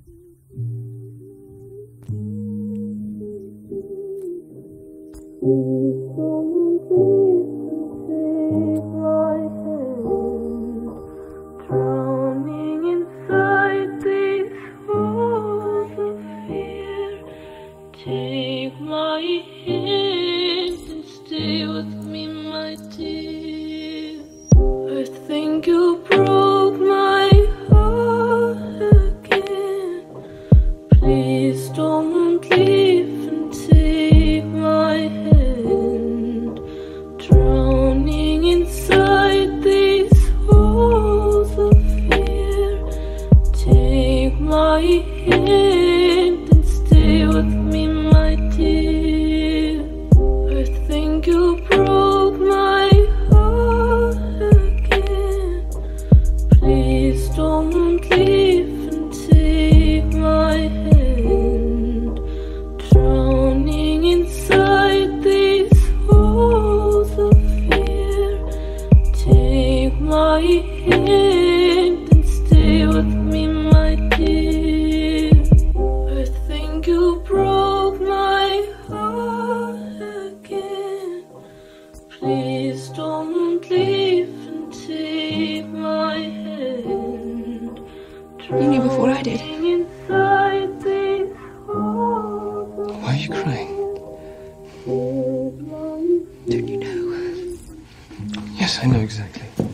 Drowning inside these walls of fear. Take my hand and stay with me, my dear. I think you broke my heart again. Please don't leave and take my hand. Drowning inside these walls of fear. Take my hand and stay with me, my dear. I think you broke my heart again. Please don't leave and take my hand. Drowning inside these walls of fear. Take my hand and stay with me, my dear. I think you broke my heart again. Please don't leave and take my hand. You knew before I did. Drowning inside these walls of Why are you crying? Don't you know? Yes, I know exactly.